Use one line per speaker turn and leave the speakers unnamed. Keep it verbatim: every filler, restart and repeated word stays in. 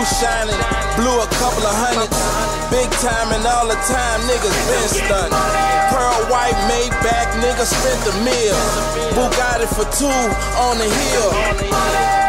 shining, blew a couple of hundreds. Big time and all the time, niggas been stunning. Pearl white, Maybach, niggas spent the meal. Bugatti for two on the hill.